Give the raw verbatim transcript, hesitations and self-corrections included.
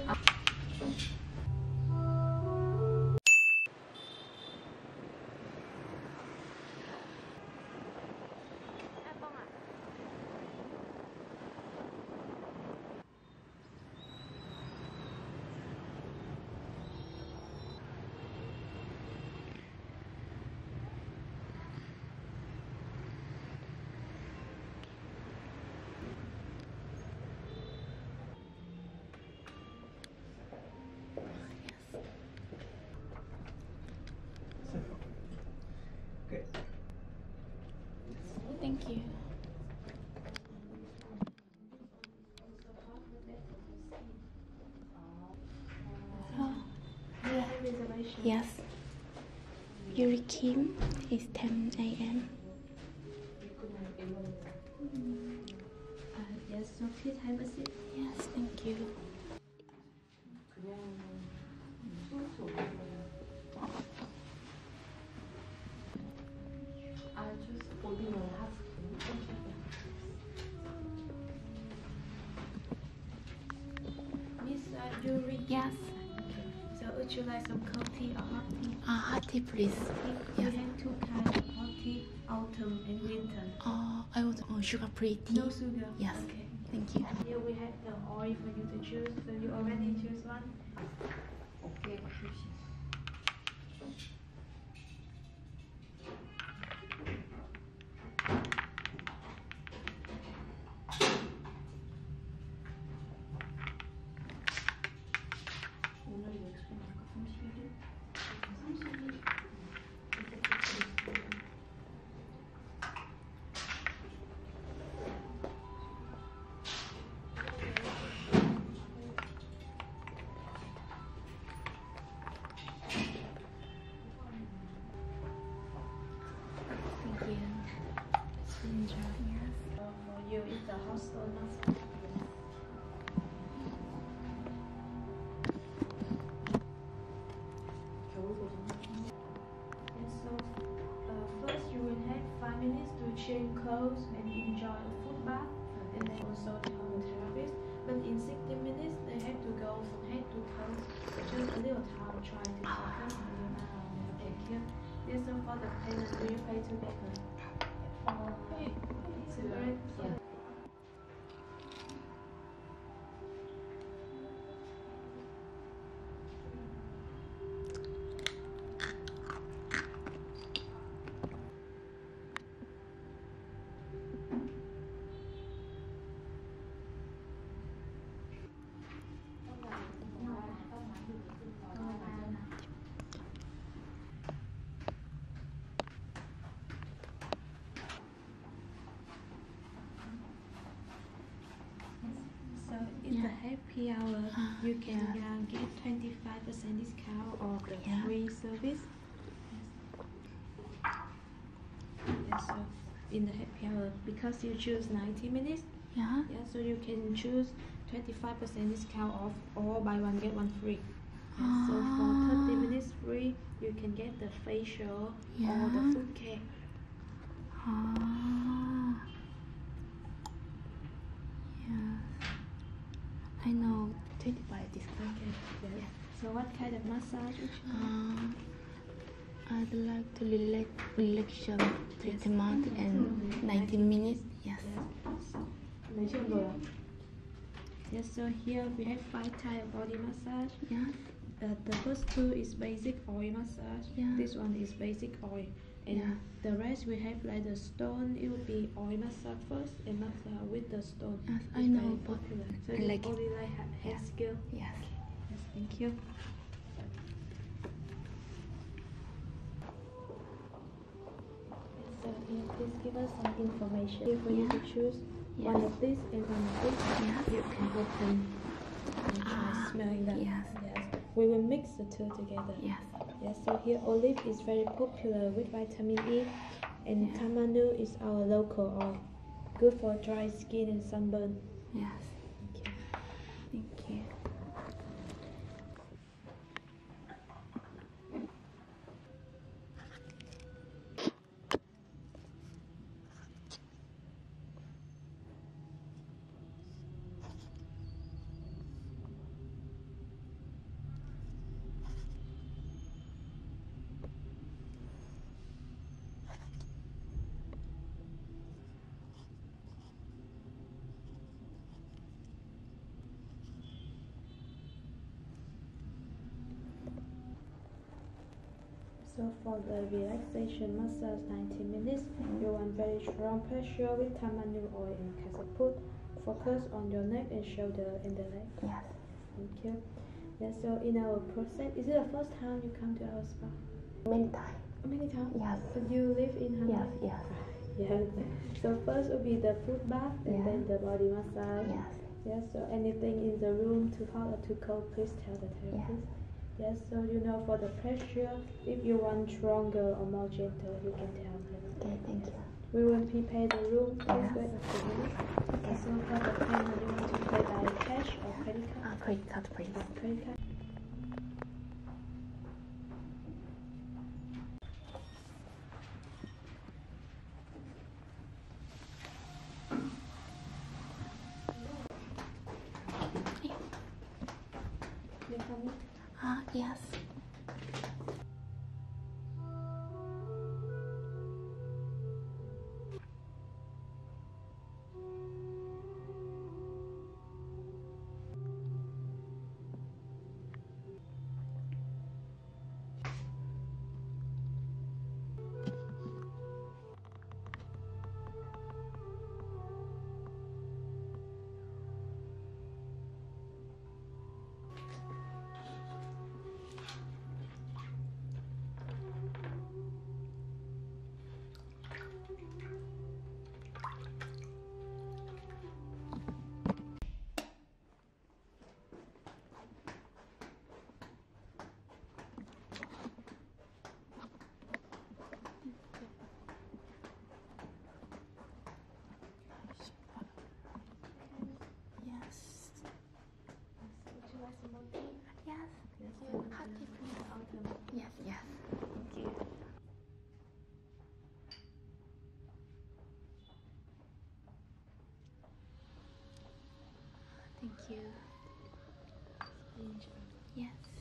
Thank you. Oh, yeah. Yes. Yuri Kim is ten A M Uh, yes, so please have a seat. Yes, thank you. Miss uh, Yuri. Yes. So would you like some cold tea or hot tea? Uh, hot tea, please. We Yes. have two kinds of hot tea, autumn and winter. Uh, I want uh, sugar-free tea. No sugar? Yes. Okay. Thank you. Here we have the oil for you to choose. So you already choose one? Okay. Thank you. It's been enjoying us. So for you, it's the hot stone massage. And so uh, first you will have five minutes to change clothes and enjoy a foot bath, and then also the therapist. But in sixty minutes they have to go from head to toe. Just a little time try to focus on your mind. Thank you. Yes, so for the payment, do you pay together? Okay. Separate? Yeah. So it's Yeah. a happy hour. Ah, You can yeah. uh, get twenty-five percent discount of the Yeah. free service. Yes, so in the happy hour, because you choose ninety minutes, Yeah. yeah, so you can choose twenty-five percent discount off or buy one get one free. Yeah, so for thirty Ah. minutes free, you can get the facial or Yeah. the foot care. Ah. Yes. I know twenty-five discount. Okay, yes. So what kind of massage would you like? Um, I'd like to relax, relaxation treatment and ninety minutes. Yes. Yes, so here we have five type of body massage. Yeah. Uh, the first two is basic oil massage. Yeah. This one is basic oil. And Yeah. the rest we have like the stone. It will be oil massage first and massage with the stone. Yes, I It's know, very but popular. So I you like it. only like ha- hair Yes. skill. Yes. Yes, thank you. So here, please give us some information. Here for you to Yeah. choose Yes. one of this and one of this. Yes. You can open and try Ah, smelling that. yes. Yes. We will mix the two together. Yes. Yes, so here olive is very popular with vitamin E, and Yeah. tamanu is our local oil, good for dry skin and sunburn. Yes. Thank you. Thank you. So for the relaxation massage ninety minutes, you want very strong pressure with tamarind oil and casaput. Focus on your neck and shoulder and the leg. Yes. Thank you. Yeah, so in our process, is it the first time you come to our spa? Many times. Many times? Yes. But you live in Hanoi? Yes, yes. Yes. So first will be the foot bath and Yeah. then the body massage. Yes. Yes, so anything in the room too hot or too cold, please tell the therapist. Yes, so you know for the pressure, if you want stronger or more gentle, you can tell them. Okay, thank you. We will prepare the room. Please Yeah. wait a few minutes. Okay. So for the payment, you want to pay by cash or credit card? Uh, credit card, please. Credit card. You coming? Ah, yes. Yes. Would you like some more tea? Yes. Yes, Yeah, we hot will tea, do please. the ultimate. Yes, yes. Thank you. Thank you. Yes.